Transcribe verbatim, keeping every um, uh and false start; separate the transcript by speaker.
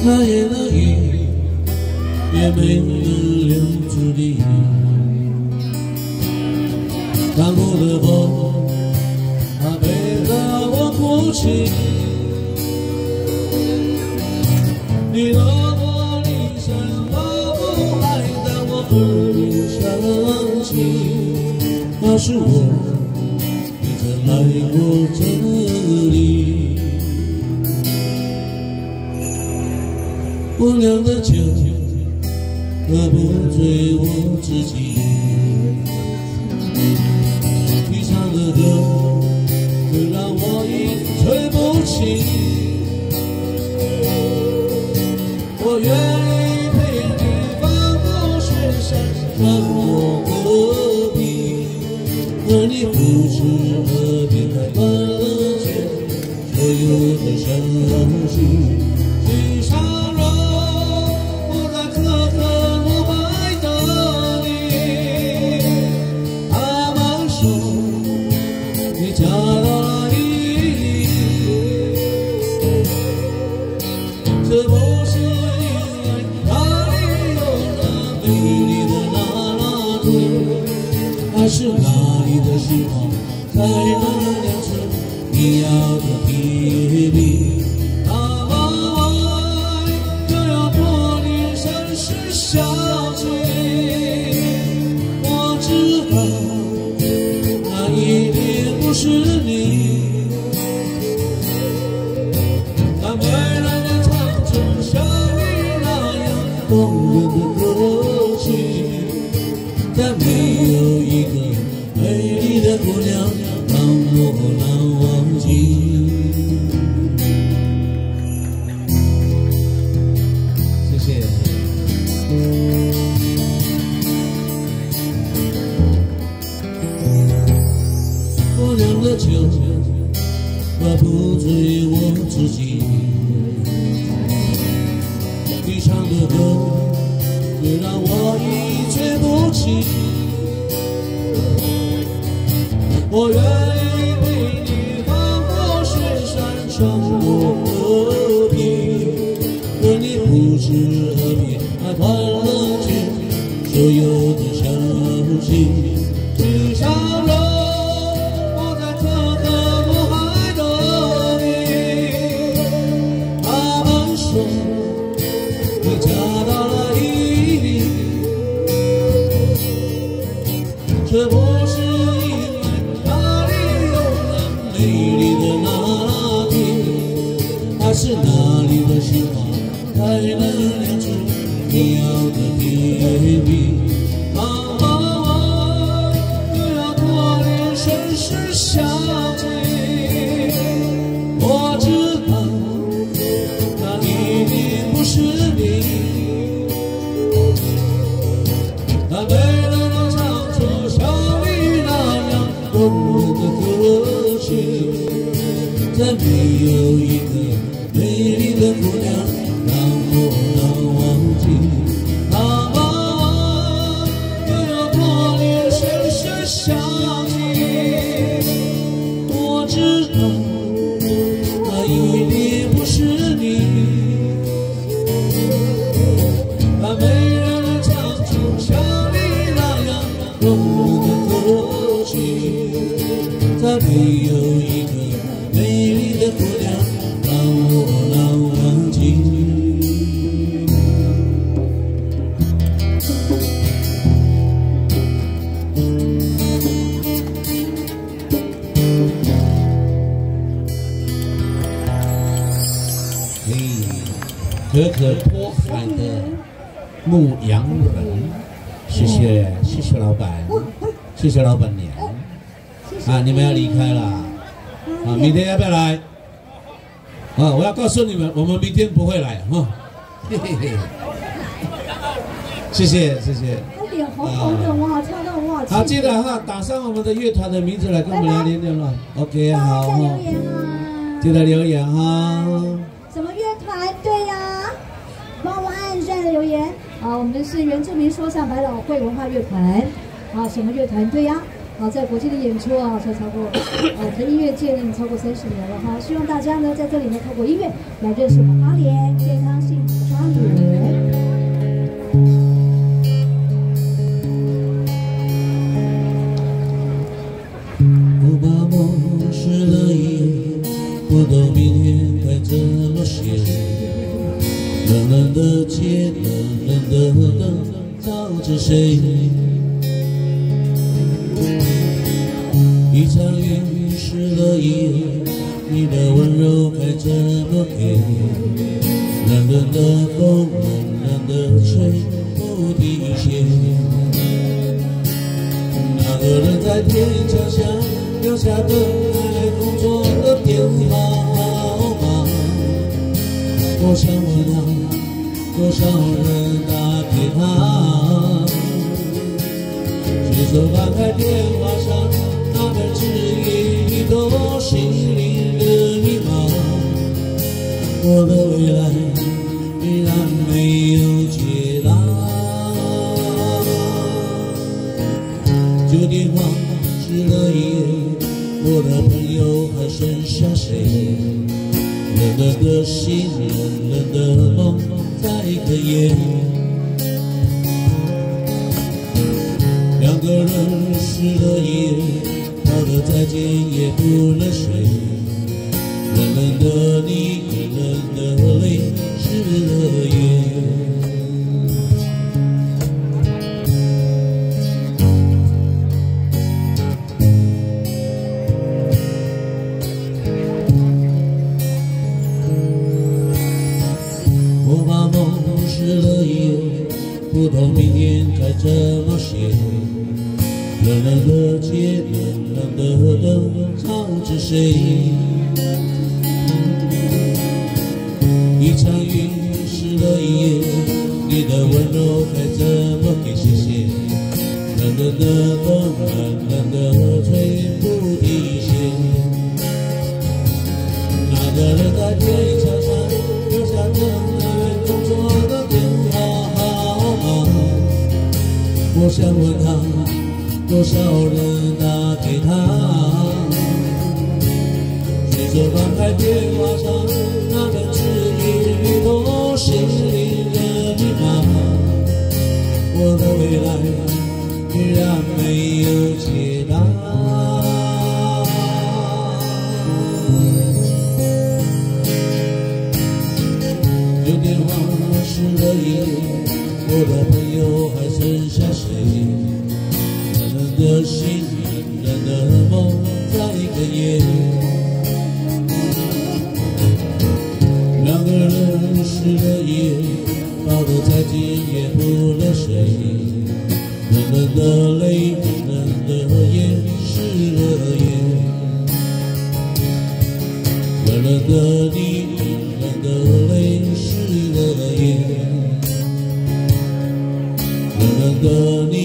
Speaker 1: 那夜的雨也没能留住你，干枯的风，它陪着我哭泣。你落寞离山花不还在我耳边响起，那是我你曾来过这里。我酿的酒喝不醉我自己，你唱的歌却让我一醉不起。我愿意陪你翻过雪山，穿过戈壁，和你不知河边开满了结所有的伤心。地上若我在可可落败的你，他们说你嫁到了伊犁，这不是因为那里有那美丽的那拉土，而是那里的时光才能酿出你要的甜蜜。小姐，我知道那一定不是你，但为了能唱出像你那样动人的歌曲，再没有一个美丽的姑娘让我难忘记。谢谢。我酿的酒喝不醉我自己，你唱的歌却让我一醉不起。我愿意陪你翻过雪山，穿过戈壁，和你不知何必还换了去所有的消息。地上若我在可可落海的你，他们说你嫁到了伊犁，这不是因为那里有那美丽的那地，而是那里的时光才能酿出你要的甜蜜。啊啊，又要多年生死相记，我知道那一定不是你，但为了能唱出像你那样动人的歌曲，再没有一个美丽的姑娘让我难忘记。啊啊，又要多年生死相记，我知道那一定不是你，但没人能唱出像你那样动人的歌曲，再没有一个美丽的姑娘让我难忘记。可可托海的牧羊人，谢谢谢谢老板，谢谢老板娘。啊，你们要离开了，啊，明天要不要来？啊，我要告诉你们，我们明天不会来哈。嘿嘿嘿，谢谢谢谢。
Speaker 2: 他脸红红的，我好跳到我好。
Speaker 1: 好，记得哈，打上我们的乐团的名字来跟我们聊天天了。OK， 好哈。记得留言哈。
Speaker 2: 什么乐团？对呀。帮我按一下留言。啊，我们是原住民说唱百老汇文化乐团。啊，什么乐团？对呀。
Speaker 3: 好，在国际的演出啊，才超过呃，在音乐界呢，已经超过三十年了哈。希望大家呢，在这里呢，透过音乐来认识我们花莲健康幸福的花莲。
Speaker 1: 我把梦失了忆，不懂明天该怎么写。冷冷的街，冷冷的灯，照着谁？一场雨湿了衣，你的温柔该怎么给？冷冷的风，冷冷的吹，不停歇。那个人在天桥下留下等待工作的电话号码，我想问他，多少人打给他？随手翻开电话上那本指引都心灵的密码，我的未来依然没有解答。旧电话失了忆，我的朋友还剩下谁？冷冷的心，冷冷的梦在哽咽。两个人失了忆，道了再见也不能睡。冷冷的你，冷冷的泪，湿了夜。我把梦失了忆，不懂明天该怎么写。冷冷的街，冷冷的灯，照着谁？一场雨湿了一夜，你的温柔该怎么给？谢谢。冷冷的风，冷冷的吹，不停歇。那个人在天桥上留下等待工作的电话号码，我想问他，多少人打给他？随手翻开电话上那本指引都心灵的密码，我的未来依然没有解答。旧电话失了忆，我的朋友还剩下谁？冷冷的心，冷冷的梦在哽咽。两个人失了忆，道了再见也不能睡。冷冷的泪，冷冷的夜，湿了夜。冷冷的你，冷冷的泪，湿了夜。冷冷的你。